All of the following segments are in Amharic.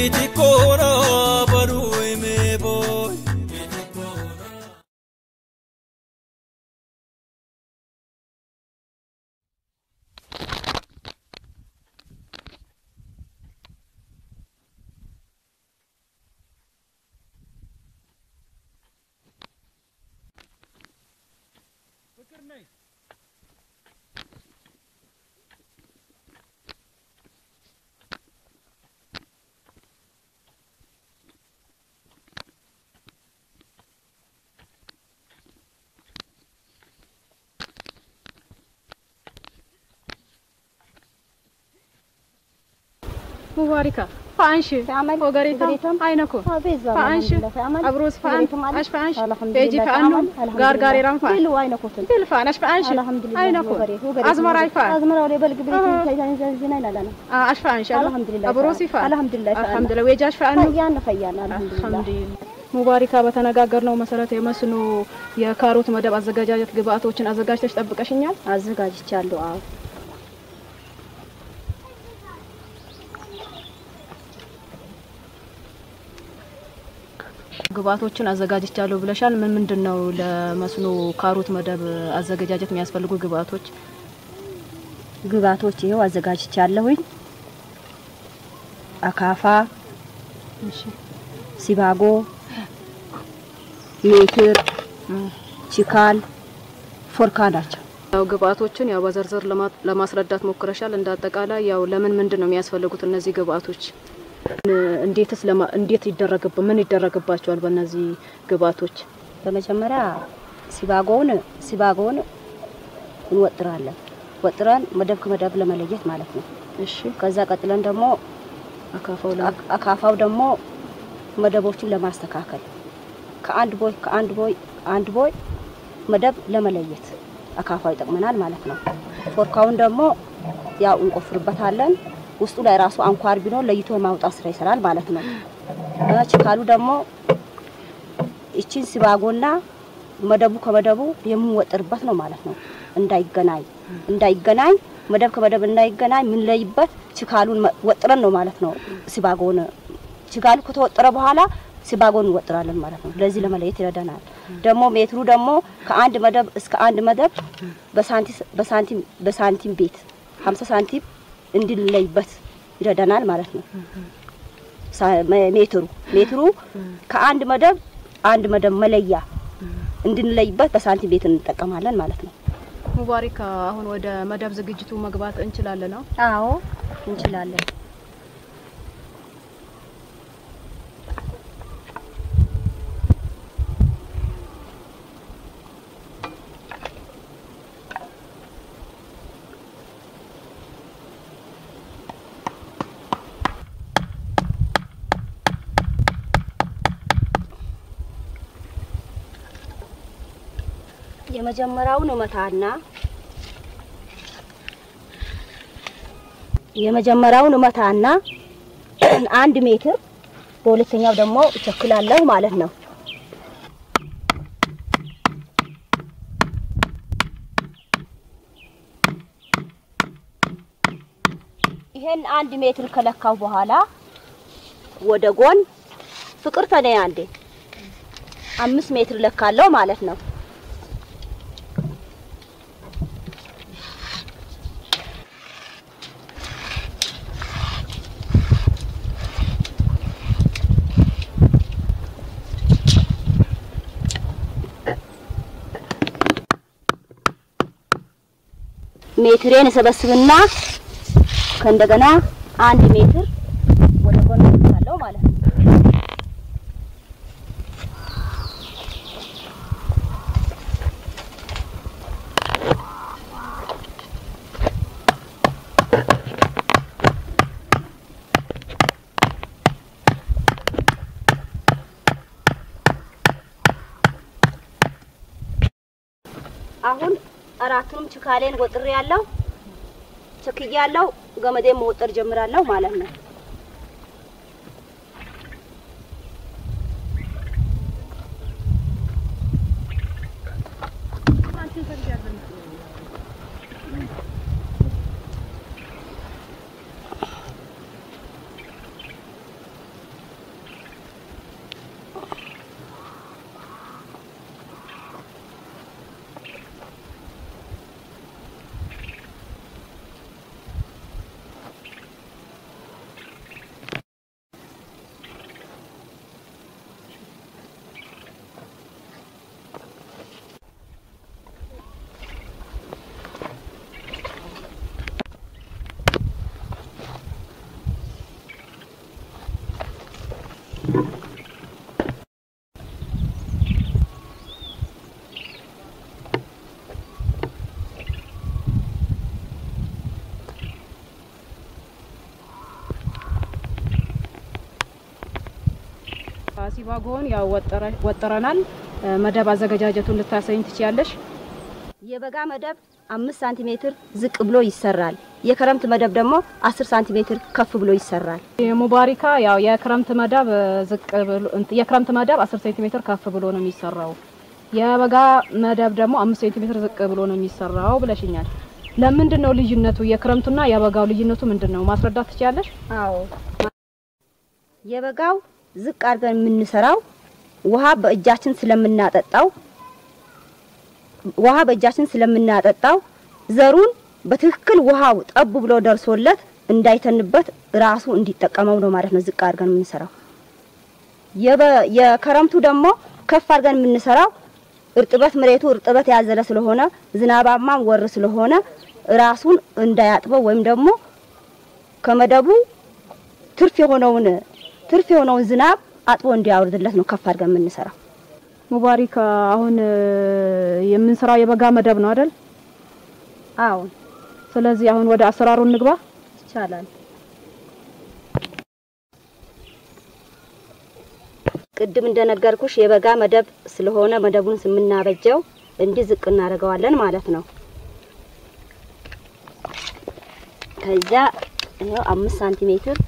Kitikora barui me boy Kitikora مباركة فانش وقريتم عينكم فانش أبروز فان أش فانش بيجي فانو غار غاري رام فان كل وينكم كل فان أش فانش عينكم أزمر أي فان أزمر ولا بلق بريتم كيان زينين لنا أش فان شاء الله الحمد لله أبروسي فان الحمد لله الحمد لله ويجاش فانو فيانا الحمد لله مباركة بتناقرنا ومسألة يمسنو يا كاروت مدب أزجاجات قبعاتوچن أزجاجتش تطبقشኛል አዘጋጅቻለሁ አዎ ግባቶችን አዘጋጅቻለሁ ብለሻል ምን ምንድነው ለመስኖ ካሮት መደብ አዘጋጃጀት የሚያስፈልጉ ግባቶች ይሄው አዘጋጅቻለሁኝ አካፋ እሺ ሲባጎ ሜትር ቺካል ፎርካ ናቸው ያው ግባቶችን ያው በዘርዘር ለማስረዳት ሞክረሻል እንዳጠቃላይ ያው ለምን ምንድነው የሚያስፈልጉት እነዚህ ግባቶች እንዴት ምን ይደረግባቸዋል በእነዚህ ግባቶች በመጀመሪያ ሲባጎውን ወጥረን መደብ ከመደብ ለመለየት ማለት ነው እሺ ከዛ ቀጥለን ደግሞ አካፋው ደግሞ መደቦችን ለማስተካከል ከአንድ ቦይ መደብ ለመለየት አካፋው ይጠቅመናል ማለት ነው ፎርካውን ደግሞ ያው እንቆፍርበታለን ውስጡ ላይ ራሱ አንኳር ቢኖር ለይቶ ማውጣት ስራ ይሰራል ማለት ነው ችካሉ ደግሞ እቺን ሲባጎና መደቡ ከመደቡ የምንወጥርበት ነው ማለት ነው እንዳይገናኝ መደብ ከመደብ እንዳይገናኝ ምን ለይበት ችካሉን ወጥረን ነው ማለት ነው ችካሉ ከተወጠረ በኋላ ሲባጎን ወጥራለን ማለት ነው ለዚህ ለመለየት ይረዳናል ደግሞ ሜትሩ ደግሞ ከአንድ መደብ እስከ አንድ መደብ በሳንቲም ቤት 50 ሳንቲም እንድንለይበት ይረዳናል ማለት ነው ሜትሩ ከአንድ መደብ መለያ እንድንለይበት በሳንቲም ቤት እንጠቀማለን ማለት ነው ሙባሪካ አሁን ወደ መደብ ዝግጅቱ መግባት እንችላለን ነው አዎ እንችላለን የመጀመሪያውን መታና 1 ሜትር በሁለተኛው ደግሞ እቸክላለሁ ማለት ነው ይሄን 1 ሜትር ከለካው በኋላ ወደ ጎን ፍቅር ተነያ አንዴ 5 ሜትር ለካለው ማለት ነው ሜትሬን ሰበስብና ከእንደገና 1 ሜትር ወደ ጎን አለው ማለት ነው አሁን አራቱም ችካሌን ወጥሬ ያለው ቸክያለው ገመዴን መወጠር ጀምራለሁ ማለት ነው ሲባጎን ያው ወጠረናል መደብ አዘገጃጀቱን ልታሳይኝ ትችያለሽ የበጋ መደብ 5 ሳንቲሜትር ዝቅ ብሎ ይሰራል የክረምት መደብ ደግሞ 10 ሳንቲሜትር ከፍ ብሎ ይሰራል የሙባሪካ ያው የክረምት መደብ ዝቅ ብሎ የክረምት መደብ 10 ሳንቲሜትር ከፍ ብሎ ነው የሚሰራው የበጋ መደብ ደግሞ 5 ሳንቲሜትር ዝቅ ብሎ ነው የሚሰራው ብለሽኛል ለምንድን ነው ልዩነቱ የክረምቱና የበጋው ልዩነቱ ምንድነው ማስረዳት ትችያለሽ አዎ የበጋው ዝቅ አድርገን የምንሰራው ውሃ በእጃችን ስለምናጠጣው ዘሩን በትክክል ውሃው ጠብ ብሎ ደርሶለት እንዳይተንበት ራሱ እንዲጠቀመው ነው ማለት ነው ዝቅ አድርገን የምንሰራው የክረምቱ ደግሞ ከፍ አድርገን የምንሰራው እርጥበት እርጥበት ያዘለ ስለሆነ ዝናባማ ወር ስለሆነ ራሱን እንዳያጥበው ወይም ደግሞ ከመደቡ ትርፍ የሆነውን ዝናብ አጥቦ እንዲያወርድለት ነው ከፍ አድርገን የምንሰራው ሙባሪካ አሁን የምንሰራው የበጋ መደብ ነው አይደል አዎ ስለዚህ አሁን ወደ አሰራሩ እንግባ ይቻላል ቅድም እንደነገርኩሽ የበጋ መደብ ስለሆነ መደቡን ስምናበጀው እንዲ ዝቅ እናደርገዋለን ማለት ነው ከዛ ነው 5 ሳንቲሜትር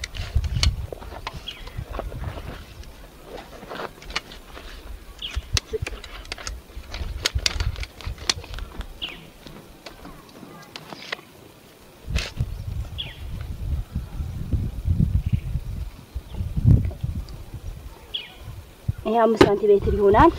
ይሄ 5 ሳንቲሜትር ይሆናል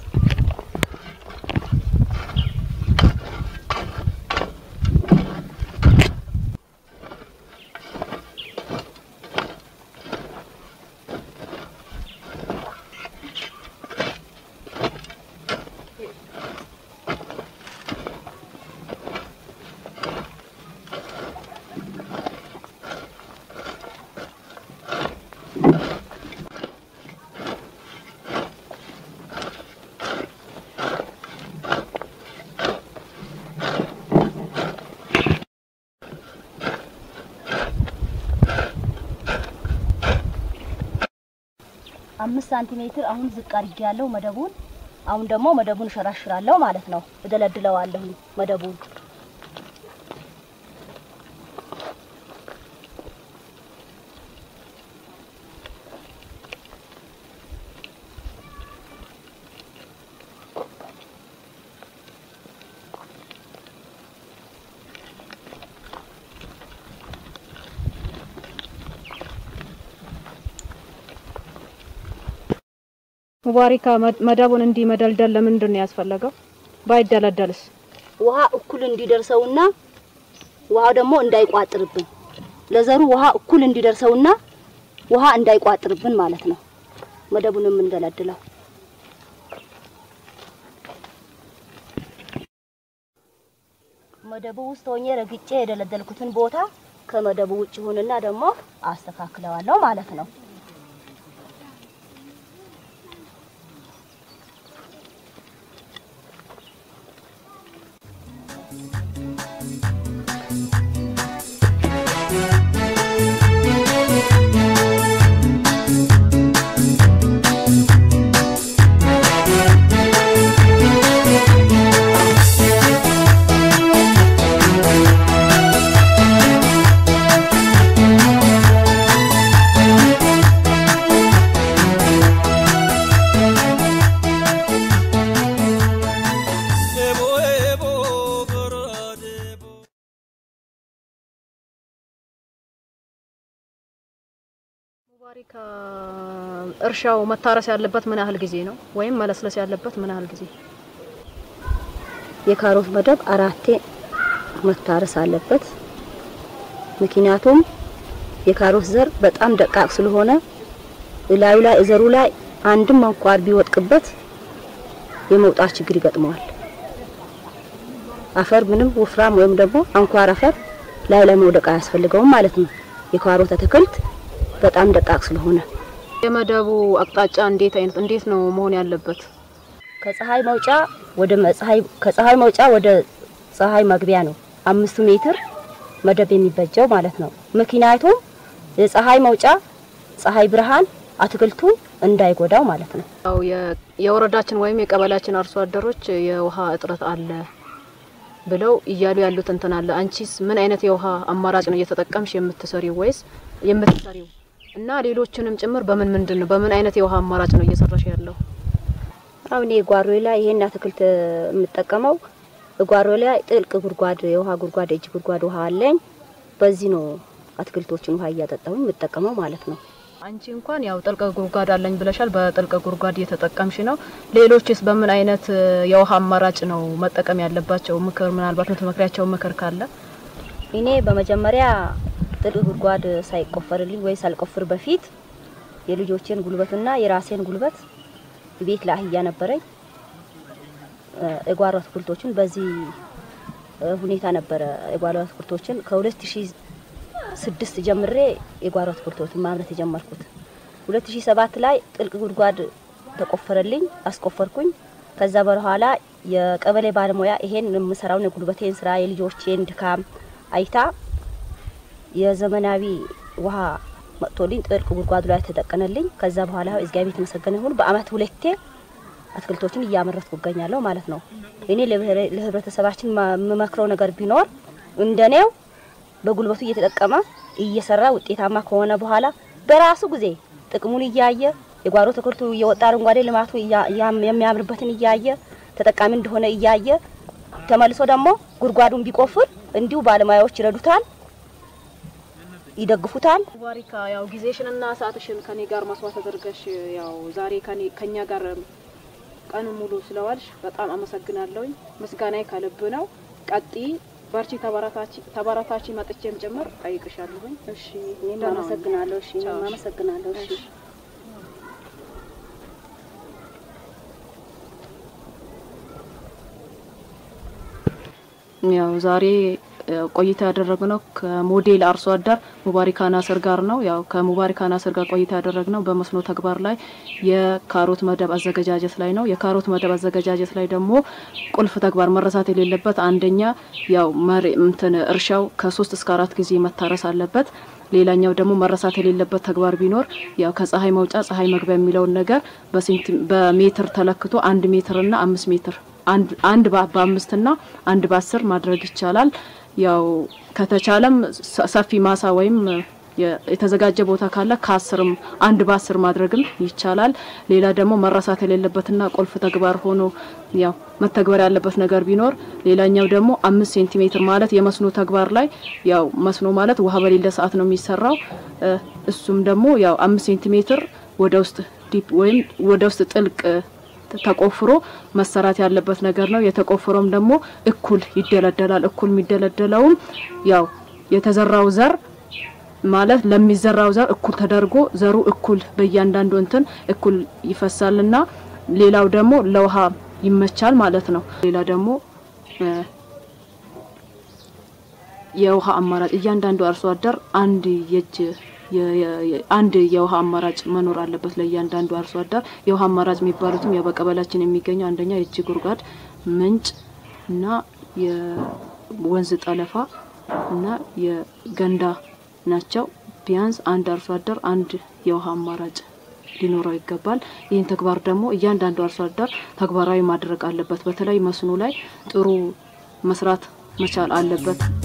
አምስት ሳንቲሜትር አሁን ዝቅ አድርጌያለሁ መደቡን አሁን ደግሞ መደቡን ሸራሽራለሁ ማለት ነው እደለድለዋለሁ መደቡን ሙባሪካ መደቡን እንዲ መደልደል ለምንድን ነው ያስፈልገው ባይደለደልስ ውሃ እኩል እንዲደርሰውና ውሃው ደግሞ እንዳይቋጥርብን ለዘሩ ውሃ እኩል እንዲደርሰውና ውሃ እንዳይቋጥርብን ማለት ነው መደቡንም እንደለድለው መደቡ ውስጥ ሆኜ ረግጬ የደለደልኩትን ቦታ ከመደቡ ውጭ ሆነና ደግሞ አስተካክለዋለሁ ማለት ነው ሙባሪካ እርሻው መታረስ ያለበት ምን ያህል ጊዜ ነው ወይም መለስለስ ያለበት ምን ያህል ጊዜ የካሮት መደብ አራቴ መታረስ አለበት ምክንያቱም የካሮት ዘር በጣም ደቃቅ ስለሆነ ላዩ ላይ ዘሩ ላይ አንድም አንኳር ቢወጥቅበት የመውጣት ችግር ይገጥመዋል አፈር ምንም ወፍራም ወይም ደግሞ አንኳር አፈር ላይ መውደቅ አያስፈልገውም ማለት ነው የካሮት አትክልት በጣም ደቃቅ ስለሆነ የመደቡ አቅጣጫ እንዴት ነው መሆን ያለበት? ከፀሐይ መውጫ ወደ ፀሐይ መግቢያ ነው 5 ሜትር መደብ የሚበጀው ማለት ነው። ምክንያቱም የፀሐይ መውጫ ፀሐይ ብርሃን አትክልቱን እንዳይጎዳው ማለት ነው። ያው የወረዳችን ወይም የቀበላችን አርሶ አደሮች የውሃ እጥረት አለ ብለው እያሉ ያሉት እንትን አለ። አንቺስ ምን አይነት የውሃ አማራጭ ነው እየተጠቀምሽ የምትሰሪው ወይስ የምትሰሪው? እና ሌሎችንም ጭምር በምን አይነት የውሃ አማራጭ ነው እየሰራሽ ያለው? አሁን የጓሮዬ ላይ ይሄን አትክልት የምጠቀመው ጓሮዬ ላይ ጥልቅ ጉድጓድ የውሃ ጉድጓድ እጅ ጉድጓድ ውሃ አለኝ። በዚህ ነው አትክልቶችን ውሃ እያጠጣሁኝ የምጠቀመው ማለት ነው። አንቺ እንኳን ያው ጥልቅ ጉድጓድ አለኝ ብለሻል። በጥልቅ ጉድጓድ እየተጠቀምሽ ነው። ሌሎችስ በምን አይነት የውሃ አማራጭ ነው መጠቀም ያለባቸው? ምክር ምናልባት የምትመክሪያቸው ምክር ካለ? እኔ በመጀመሪያ ጥልቅ ጉድጓድ ሳይቆፈርልኝ ወይ ሳልቆፍር በፊት የልጆቼን ጉልበትና የራሴን ጉልበት ቤት ላይ ያነበረኝ የጓሮ አትክልቶችን በዚህ ሁኔታ ነበር። የጓሮ አትክልቶችን ከ2006 ጀምሬ የጓሮ አትክልቶችን ማምረት የጀመርኩት 2007 ላይ ጥልቅ ጉድጓድ ተቆፈረልኝ አስቆፈርኩኝ። ከዛ በኋላ የቀበሌ ባለሙያ ይሄን የምሰራውን የጉልበቴን ስራ የልጆቼን ድካም አይታ የዘመናዊ ውሃ መጥቶልኝ ጥልቅ ጉድጓድ ላይ ተጠቀነልኝ። ከዛ በኋላ እግዚአብሔር የተመሰገነ ይሁን በአመት 2 አትክልቶችን እያመረትኩ እገኛለሁ ማለት ነው። እኔ ለህብረተሰባችን መመክረው ነገር ቢኖር እንደኔው በጉልበቱ እየተጠቀመ እየሰራ ውጤታማ ከሆነ በኋላ በራሱ ጊዜ ጥቅሙን እያየ የጓሮ ተክልቱ እየወጣ አረንጓዴ ልማቱ የሚያምርበትን እያየ ተጠቃሚ እንደሆነ እያየ ተመልሶ ደግሞ ጉድጓዱን ቢቆፍር እንዲሁ ባለሙያዎች ይረዱታል ይደግፉታል። ሙባሪካ ያው ጊዜሽንና ሰዓትሽን ከኔ ጋር መስዋዕት አድርገሽ ያው ዛሬ ከኛ ጋር ቀኑ ሙሉ ስለዋልሽ በጣም አመሰግናለሁ። ምስጋናዬ ከልብ ነው። ቀጢ ባርቺ ተባራታቺ መጥቼም ጭምር ጠይቅሻለሁ። እሺ እኔም አመሰግናለሁ። እሺ እኔም አመሰግናለሁ። እሺ ያው ዛሬ ቆይታ ያደረግነው ከሞዴል አርሶ አደር ሙባሪካ ናስር ጋር ነው። ያው ከሙባሪካ ናስር ጋር ቆይታ ያደረግነው በመስኖ ተግባር ላይ የካሮት መደብ አዘገጃጀት ላይ ነው። የካሮት መደብ አዘገጃጀት ላይ ደግሞ ቁልፍ ተግባር መረሳት የሌለበት አንደኛ ያው እርሻው ከ3 እስከ 4 ጊዜ መታረስ አለበት። ሌላኛው ደግሞ መረሳት የሌለበት ተግባር ቢኖር ያው ከፀሐይ መውጫ ፀሐይ መግቢያ የሚለው ነገር በሜትር ተለክቶ 1 ሜትር እና 5 ሜትር አንድ በ5 እና 1 በ10 ማድረግ ይቻላል። ያው ከተቻለም ሰፊ ማሳ ወይም የተዘጋጀ ቦታ ካለ ከ10ም 1 በ10 ማድረግም ይቻላል። ሌላ ደግሞ መረሳት የሌለበትና ቁልፍ ተግባር ሆኖ ያው መተግበር ያለበት ነገር ቢኖር ሌላኛው ደግሞ 5 ሴንቲሜትር ማለት የመስኖ ተግባር ላይ ያው መስኖ ማለት ውሃ በሌለ ሰዓት ነው የሚሰራው። እሱም ደግሞ ያው 5 ሴንቲሜትር ወደ ውስጥ ዲፕ ወይም ወደ ውስጥ ጥልቅ ተቆፍሮ መሰራት ያለበት ነገር ነው። የተቆፈረም ደግሞ እኩል ይደለደላል። እኩል የሚደለደለው ያው የተዘራው ዘር ማለት ለሚዘራው ዘር እኩል ተደርጎ ዘሩ እኩል በእያንዳንዱ እንትን እኩል ይፈሳልና ሌላው ደግሞ ለውሃ ይመቻል ማለት ነው። ሌላ ደግሞ የውሃ አማራጭ እያንዳንዱ አርሶ አደር አንድ የውሃ አማራጭ መኖር አለበት። ለእያንዳንዱ አርሶ አደር የውሃ አማራጭ የሚባሉትም የበቀበላችን የሚገኘው አንደኛ የእጅ ጉድጓድ ምንጭ እና የወንዝ ጠለፋ እና የገንዳ ናቸው። ቢያንስ አንድ አርሶ አደር አንድ የውሃ አማራጭ ሊኖረው ይገባል። ይህን ተግባር ደግሞ እያንዳንዱ አርሶ አደር ተግባራዊ ማድረግ አለበት። በተለይ መስኖ ላይ ጥሩ መስራት መቻል አለበት።